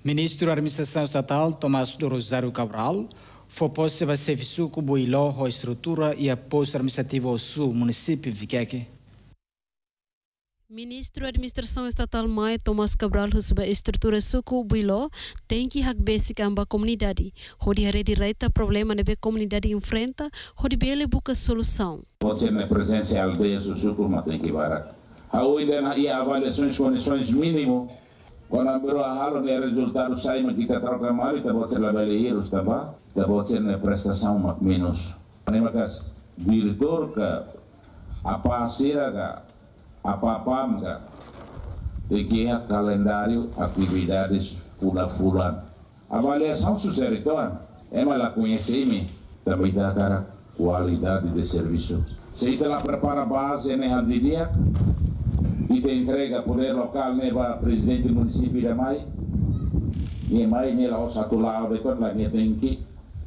Ministro da Administração Estatal, Tomás do Rosário Cabral, foi posto a serviço com Boiló, a estrutura e a posto administrativo ao sul, município de Viqueque. Ministro da Administração Estatal Mai Tomás Cabral recebe a estrutura suku Boiló tem que hak basic amba comunidade. Hodi hare direita problema na comunidade enfrenta, hodi bele busca solução. Pode ser na presença da aldeia suku mas tem que varar. A oida e avaliações condições mínimo. Quando a biro a halo ne resultado sai mas kita troca mal kita pode ser la bele heroes também. Kita pode ser na prestação mas menos. Nemas diretor ka apa asira ka apa-apa tem que ir calendário, atividades fulan-fulan. Avaliação sucessória é malah conhecer-me também dá cara qualidade de serviço. Se ela prepara a base né dia e te entrega poder local né para presidente do município de Mai, e Mai né lá satu lado depois lá né tem que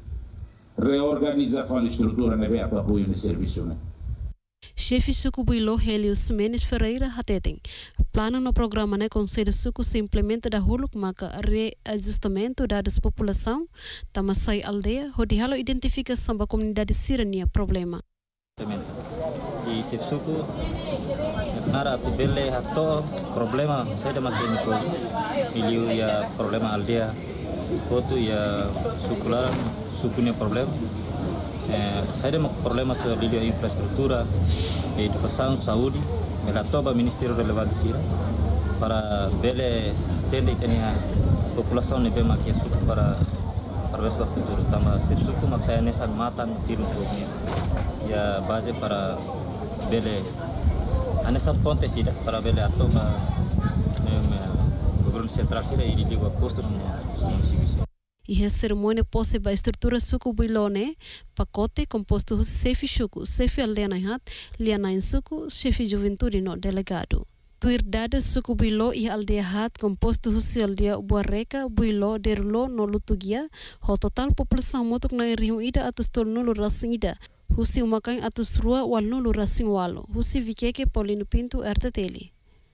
reorganizar a estrutura né para apoio no serviço né. Chefe suku Boiló Helios Menes Ferreira hateteng. Plano no programa né Conselho Suku se implementa da huluk maka reajustamento da população tamasai aldeia hodi halo identificação da comunidade sirania problema. E se suku nara tu bele hato problema saya makin ko iliu ya problema aldeia outro ya sukular sukunya problema. Saya ada problema sobre a infraestrutura e educação, saúde, melatoba Ministério relevante sira para bele atender a população nebe makia suku para o futuro. Tambah suku mak saya nessa matan tiro problema. Ya base para bele anessa fonte sira para bele atoba governo central sira e digo posto no município. E a cerimônia posse a estrutura suku Boiló né pacote composto dos chefe suku, chefe aldeia hat, liana suku, chefe juventude no delegado. Tuirdade suku Boiló e aldeia hat composto dos aldeia Buareca, Boiló, Derulo, no Lutugia, o total população motuk na Rio Ida atus tol nulu rasing Ida, husi umakan atus rua wal nulu rasing walo, husi Viqueque Paulino Pinto RTTL.